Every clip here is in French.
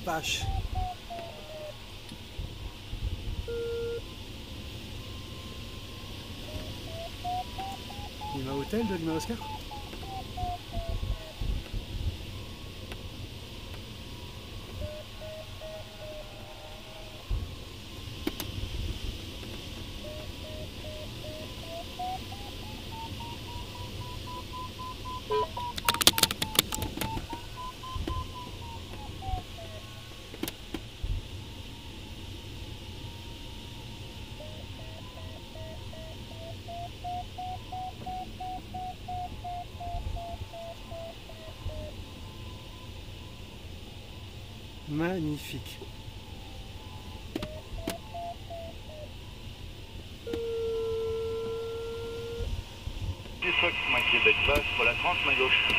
Apache. Lima Hôtel de Lima Oscar. Magnifique. Du Fox, main Québec basse pour la 30, main gauche.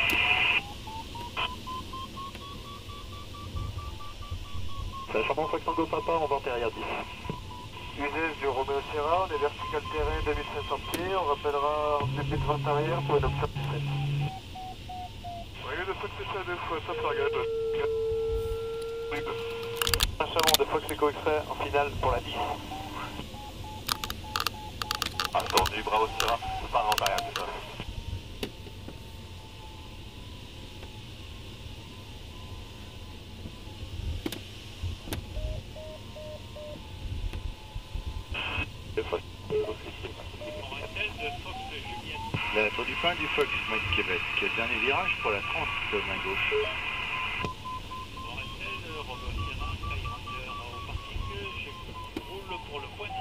Charbon Fox Tango Papa, on va antérieur 10. Usage du Romeo Sierra, on est vertical terrain 2500 pieds, on rappellera en début de vente arrière pour une option 17. Voyez le Fox c'est ça 2 fois, ça target. Charbon de Fox Eco Extrait en finale pour la 10. Attendu, bravo Sierra, pas en arrière, c'est ça. La tour du pain du Fox, Mike Québec. Dernier virage pour la 30, main gauche. Roule pour le point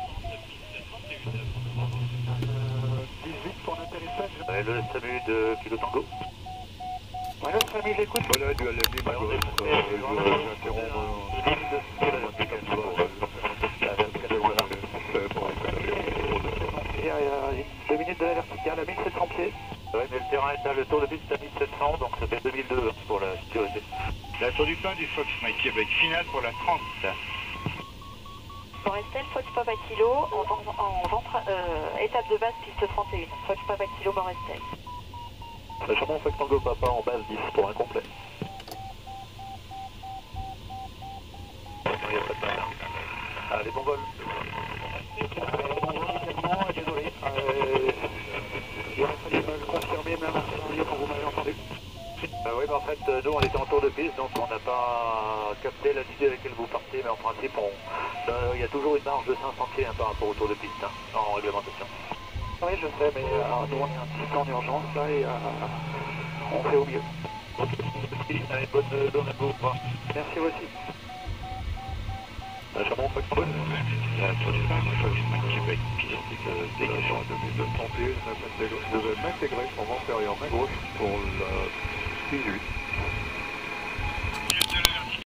18 pour l'atterrissage. Le SAMU de Kilo Tango. Ouais, le SAMU, j'écoute. Voilà, du LMD, ma gauche. Il y a 2 minutes de la verticale à 1700 pieds. Ouais, mais le terrain est à le tour de piste à 1700, donc ça fait 2002 pour la sécurité. La tour du pain du Fox, Mike Québec, finale pour la 30. Morestel, Fox Papa Kilo, étape de base piste 31. Fox Papa Kilo, Morestel. Charbon Fox Tango Papa en base 10 pour un complet. Il n'y a pas de mal. Allez, bon vol. Désolé. Il aurait fallu me le confirmer, même à quand vous m'avez entendu. Oui, mais en fait, nous on était en tour de piste, donc on n'a pas capté l'altitude avec laquelle vous partez, mais en principe, il y a toujours une marge de 500 pieds par rapport au tour de piste, en réglementation. Oui, je sais, mais nous on est un petit peu en urgence là et on fait au mieux. Allez, bonne journée à vous. Merci aussi. Charbon Fox Tango. La tour du pain du Fox, Mike Québec, dégagement. 2231, ça devait m'intégrer pour antérieur main gauche pour le 18.